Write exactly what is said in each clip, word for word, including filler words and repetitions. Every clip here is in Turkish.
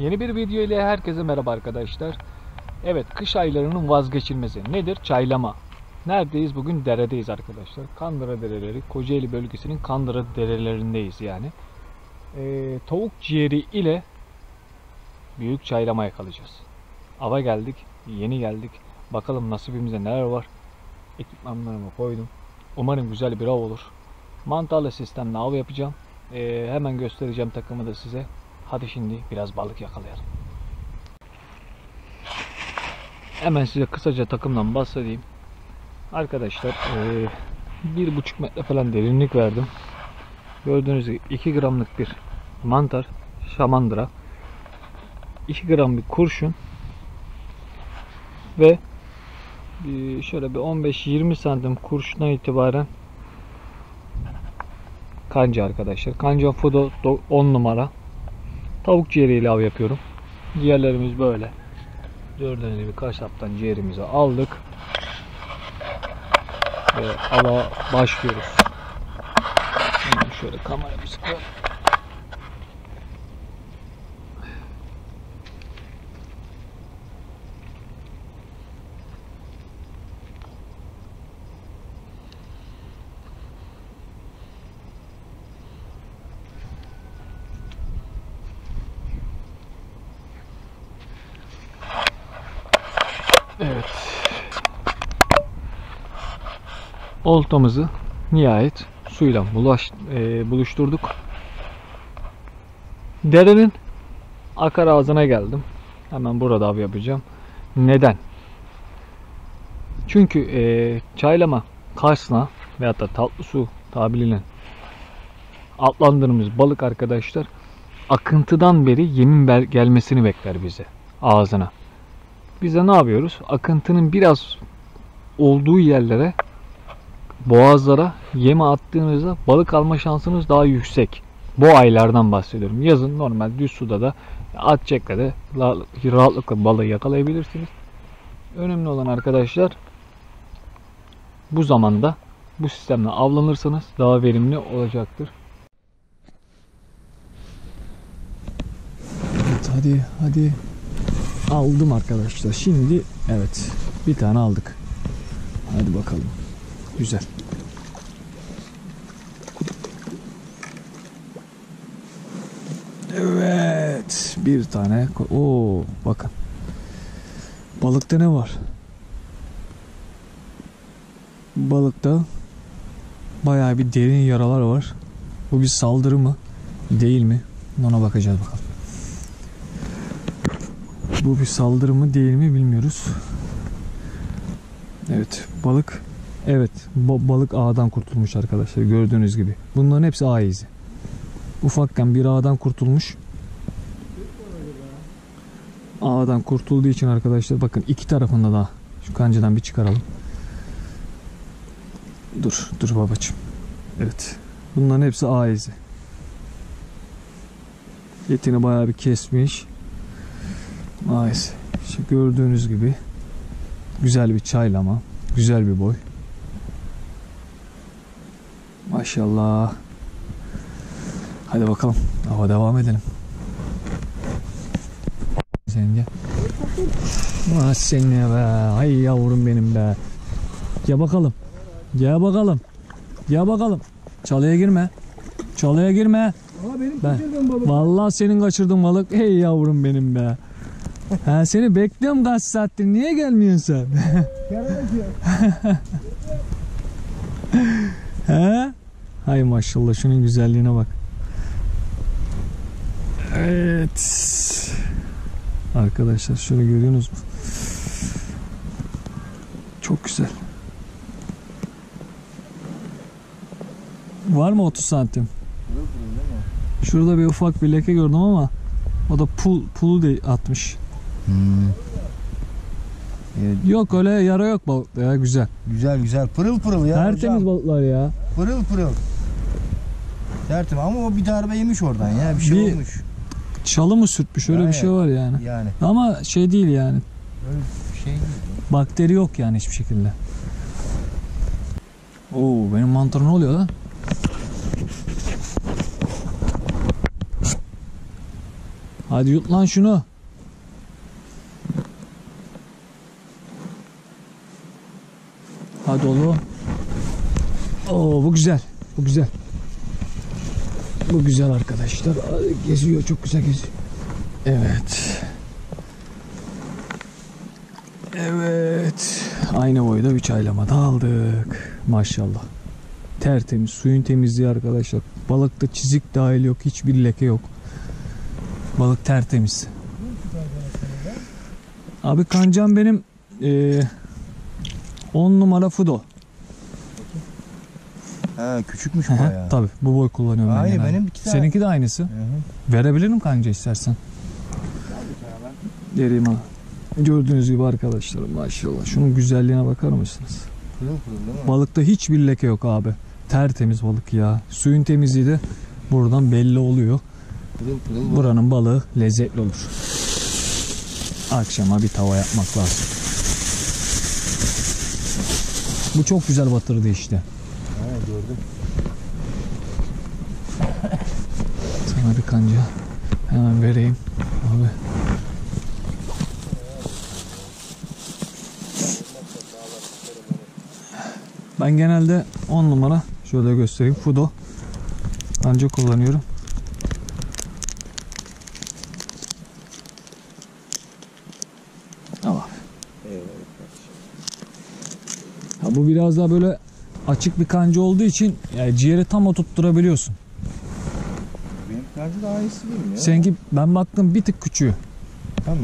Yeni bir video ile herkese merhaba arkadaşlar. Evet, kış aylarının vazgeçilmezi nedir? Çaylama. Neredeyiz? Bugün deredeyiz arkadaşlar. Kandıra dereleri, Kocaeli bölgesinin Kandıra derelerindeyiz yani. Ee, tavuk ciğeri ile büyük çaylama yakalayacağız. Ava geldik, yeni geldik. Bakalım nasibimizde neler var. Ekipmanlarımı koydum. Umarım güzel bir av olur. Mantarlı sistemle av yapacağım. Ee, hemen göstereceğim takımı da size. Hadi şimdi biraz balık yakalayalım. Hemen size kısaca takımdan bahsedeyim. Arkadaşlar ee, bir buçuk metre falan derinlik verdim. Gördüğünüz gibi iki gramlık bir mantar, şamandıra, iki gram bir kurşun ve bir şöyle bir on beş yirmi santim kurşuna itibaren kanca arkadaşlar. Kanca Fudo on numara. Tavuk ciğeriyle av yapıyorum. Ciğerlerimiz böyle. Gördüğünüz gibi kasaptan ciğerimizi aldık. Ve ava başlıyoruz. Şimdi şöyle kameramızı koyalım. Evet. Oltamızı nihayet suyla bulaş, e, buluşturduk. Derenin akar ağzına geldim. Hemen burada av yapacağım. Neden? Çünkü e, çaylama, karsna veyahut da tatlı su tabiriyle adlandırdığımız balık arkadaşlar akıntıdan beri yemin gelmesini bekler bize ağzına. Biz de ne yapıyoruz? Akıntının biraz olduğu yerlere, boğazlara yeme attığınızda balık alma şansınız daha yüksek. Bu aylardan bahsediyorum. Yazın normal düz suda da at çekede rahatlıkla balığı yakalayabilirsiniz. Önemli olan arkadaşlar bu zamanda bu sistemle avlanırsanız daha verimli olacaktır. Evet, hadi hadi. Aldım arkadaşlar. Şimdi evet bir tane aldık. Hadi bakalım. Güzel. Evet. Bir tane. Oo, bakın. Balıkta ne var? Balıkta bayağı bir derin yaralar var. Bu bir saldırı mı? Değil mi? Ona bakacağız bakalım. Bu bir saldırı mı değil mi bilmiyoruz. Evet, balık. Evet, balık ağdan kurtulmuş arkadaşlar, gördüğünüz gibi. Bunların hepsi ağ izi. Ufakken bir ağdan kurtulmuş. Ağdan kurtulduğu için arkadaşlar bakın iki tarafında da şu kancadan bir çıkaralım. Dur, dur babacığım. Evet. Bunların hepsi ağ izi. Etini bayağı bir kesmiş. Ağ izi. İşte gördüğünüz gibi güzel bir çaylama, güzel bir boy. Maşallah. Hadi bakalım. Hava devam edelim. Sence? Ah seni be. Ay yavrum benim be. Gel bakalım. Gel bakalım. Gel bakalım. Çalıya girme. Çalıya girme. Aa, benim ben, balık. Vallahi senin kaçırdığın balık. Hey yavrum benim be. Ha, seni bekliyorum kaç saattir. Niye gelmiyorsun sen? He? Hay maşallah, şunun güzelliğine bak. Evet. Arkadaşlar şöyle görüyorsunuz mu? Çok güzel. Var mı otuz santim? Şurada bir ufak bir leke gördüm ama o da pul, pulu de atmış. Hmm. Evet. Yok öyle yara yok balıkta ya, güzel. Güzel güzel pırıl pırıl ya. Tertemiz hocam. Balıklar ya. Pırıl pırıl. Tertemiz ama o bir darbe yemiş oradan ya, bir şey bir olmuş. Çalı mı sürtmüş, öyle yani, bir şey var yani. Yani. Ama şey değil yani. Öyle bir şey değil. Bakteri yok yani hiçbir şekilde. Oo, benim mantar ne oluyor lan? Hadi yut lan şunu. Hadi oğlum. Oo, bu güzel. Bu güzel. Bu güzel arkadaşlar. Geziyor, çok güzel geziyor. Evet. Evet. Aynı boyda bir çaylama da aldık. Maşallah. Tertemiz. Suyun temizliği arkadaşlar. Balıkta çizik dahil yok. Hiçbir leke yok. Balık tertemiz. Abi kancam benim on numara Fudo. Ha, küçükmüş bayağı. Tabii bu boy kullanıyorum ben Aynı genelde. benim iki tane. Seninki de aynısı. Hı hı. Verebilirim kanca istersen. Vereyim ha. Gördüğünüz gibi arkadaşlar maşallah. Şunun güzelliğine bakar mısınız? Pırıl pırıl değil mi? Balıkta hiçbir leke yok abi. Tertemiz balık ya. Suyun temizliği de buradan belli oluyor. Pırıl pırıl. Buranın balığı lezzetli olur. Akşama bir tava yapmak lazım. Bu çok güzel batırdı işte. Ha, gördüm. Sana bir kanca hemen vereyim abi. Ben genelde on numara şöyle göstereyim Fudo kanca kullanıyorum. Ama ha, bu biraz daha böyle açık bir kanca olduğu için yani ciğeri tam oturtturabiliyorsun. Benim kanca daha iyisi değil mi ya? Seninki ben baktım bir tık küçüğü. Tamam.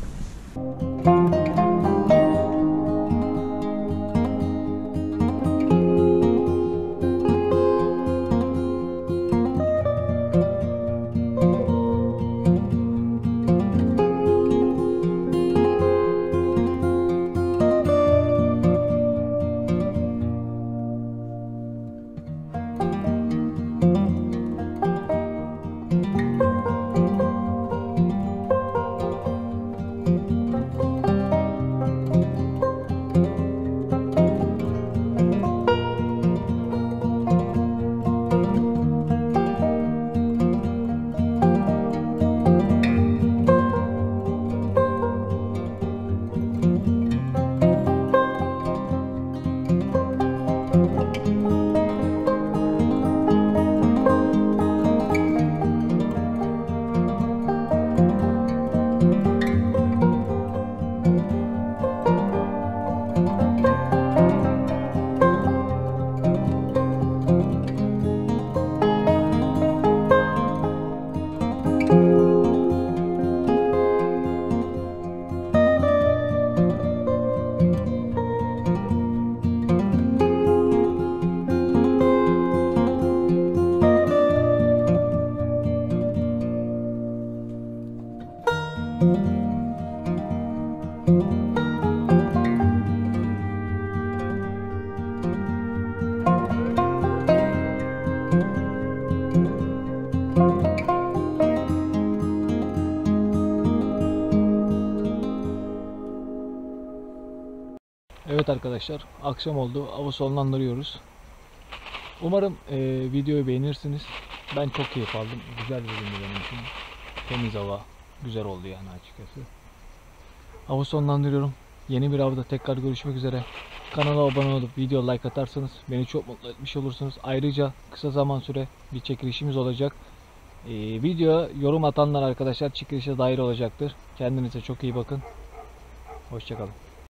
Evet arkadaşlar, akşam oldu. Avı sonlandırıyoruz. Umarım e, videoyu beğenirsiniz. Ben çok keyif aldım. Güzel bir gündü benim için. Temiz hava. Güzel oldu yani açıkçası. Avı sonlandırıyorum. Yeni bir avda tekrar görüşmek üzere. Kanala abone olup video like atarsanız beni çok mutlu etmiş olursunuz. Ayrıca kısa zaman süre bir çekilişimiz olacak. E, video yorum atanlar arkadaşlar çekilişe dahil olacaktır. Kendinize çok iyi bakın. Hoşçakalın.